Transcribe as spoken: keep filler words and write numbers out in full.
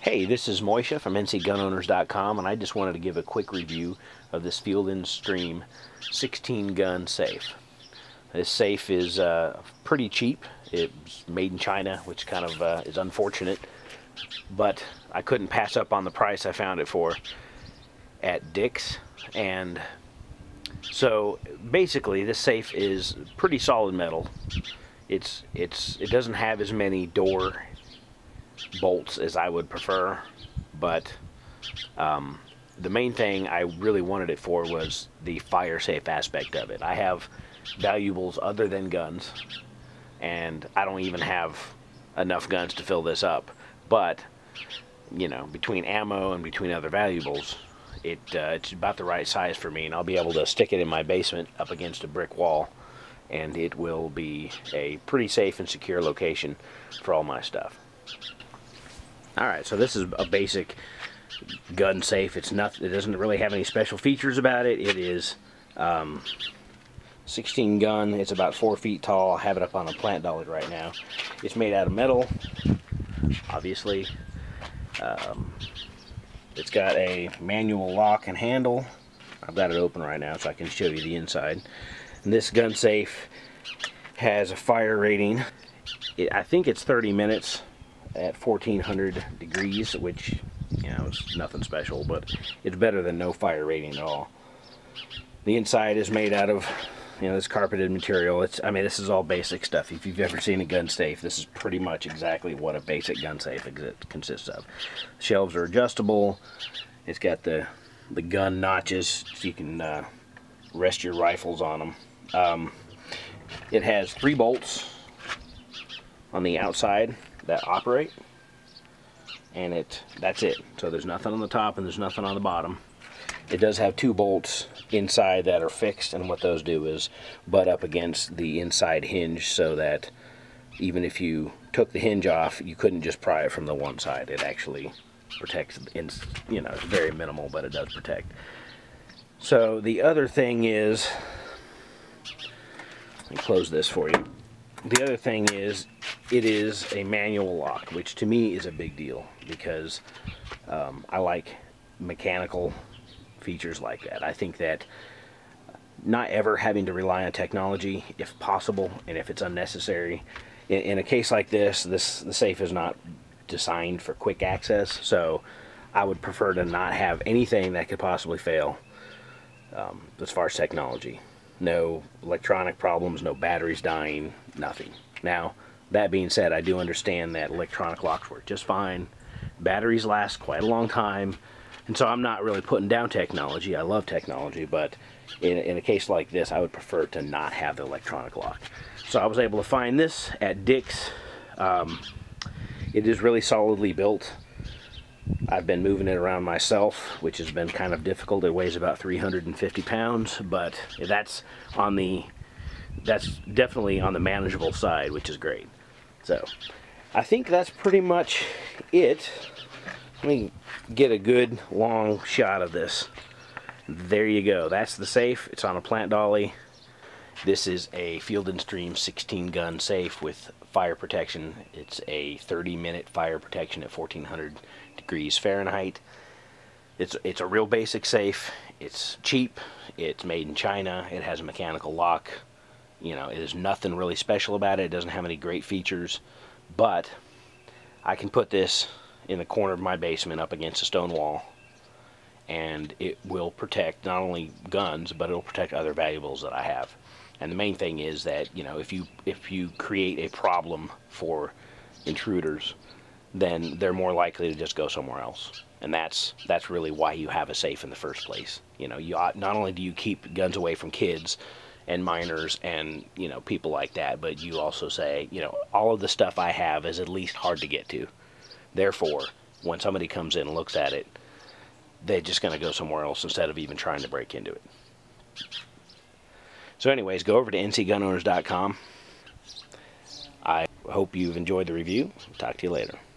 Hey, this is Moishe from N C gun owners dot com, and I just wanted to give a quick review of this Field and Stream sixteen gun safe. This safe is uh, pretty cheap. It's made in China, which kind of uh, is unfortunate, but I couldn't pass up on the price I found it for at Dick's. And so basically this safe is pretty solid metal. It's it's it doesn't have as many door bolts as I would prefer, but um, the main thing I really wanted it for was the fire safe aspect of it. I have valuables other than guns, and I don't even have enough guns to fill this up, but you know, between ammo and between other valuables, it uh, it's about the right size for me, and I'll be able to stick it in my basement up against a brick wall, and it will be a pretty safe and secure location for all my stuff. Alright, so this is a basic gun safe. It's not, it doesn't really have any special features about it. It is um, sixteen gun. It's about four feet tall. I have it up on a plant dolly right now. It's made out of metal, obviously. Um, it's got a manual lock and handle. I've got it open right now so I can show you the inside. And this gun safe has a fire rating. It, I think it's thirty minutes at fourteen hundred degrees, which, you know, is nothing special, but it's better than no fire rating at all. The inside is made out of, you know, this carpeted material. It's, I mean, this is all basic stuff. If you've ever seen a gun safe, this is pretty much exactly what a basic gun safe consists of. Shelves are adjustable. It's got the the gun notches so you can uh, rest your rifles on them. Um, it has three bolts on the outside that operate, and it that's it. So there's nothing on the top and there's nothing on the bottom. It does have two bolts inside that are fixed, and what those do is butt up against the inside hinge so that even if you took the hinge off, you couldn't just pry it from the one side. It actually protects, in, you know, it's very minimal, but it does protect. So the other thing is, let me close this for you. The other thing is, it is a manual lock, which to me is a big deal, because um, I like mechanical features like that. I think that not ever having to rely on technology, if possible, and if it's unnecessary. In, in a case like this, this the safe is not designed for quick access, so I would prefer to not have anything that could possibly fail um, as far as technology. No electronic problems, no batteries dying, nothing. Now, that being said, I do understand that electronic locks work just fine. Batteries last quite a long time, and so I'm not really putting down technology. I love technology, but in, in a case like this, I would prefer to not have the electronic lock. So I was able to find this at Dick's. Um, it is really solidly built. I've been moving it around myself, which has been kind of difficult. It weighs about three hundred fifty pounds, but that's on the that's definitely on the manageable side, which is great. So I think that's pretty much it. Let me get a good long shot of this. There you go. That's the safe. It's on a plant dolly. This is a Field and Stream sixteen gun safe with fire protection. It's a thirty minute fire protection at fourteen hundred degrees Fahrenheit. It's it's a real basic safe. It's cheap. It's made in China. It has a mechanical lock. You know, there's nothing really special about it. It doesn't have any great features, but I can put this in the corner of my basement up against a stone wall, and it will protect not only guns, but it'll protect other valuables that I have. And the main thing is that, you know, if you if you create a problem for intruders, then they're more likely to just go somewhere else. And that's that's really why you have a safe in the first place. You know, you ought, not only do you keep guns away from kids and minors and, you know, people like that, but you also say, you know, all of the stuff I have is at least hard to get to. Therefore, when somebody comes in and looks at it, they're just going to go somewhere else instead of even trying to break into it. So anyways, go over to N C gun owners dot com. I hope you've enjoyed the review. Talk to you later.